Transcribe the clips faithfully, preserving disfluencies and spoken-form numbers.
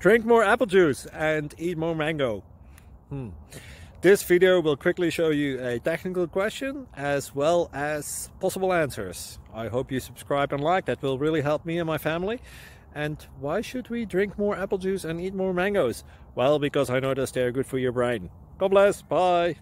Drink more apple juice and eat more mango. Hmm. This video will quickly show you a technical question as well as possible answers. I hope you subscribe and like, that will really help me and my family. And why should we drink more apple juice and eat more mangoes? Well, because I noticed they're good for your brain. God bless, bye!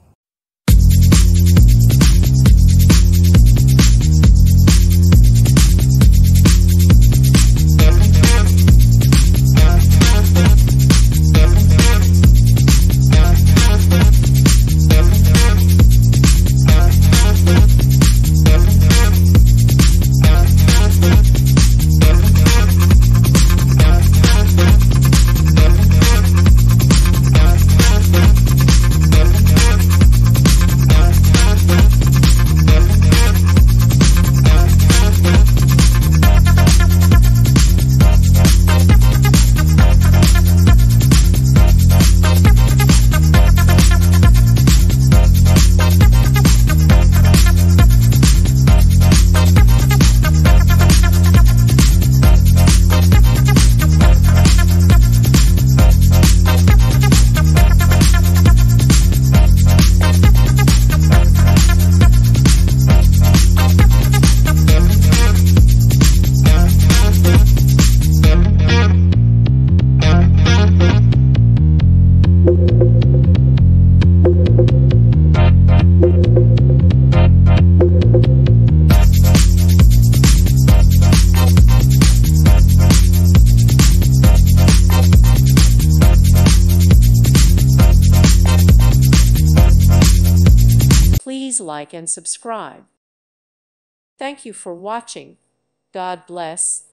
Please like and subscribe. Thank you for watching. God bless.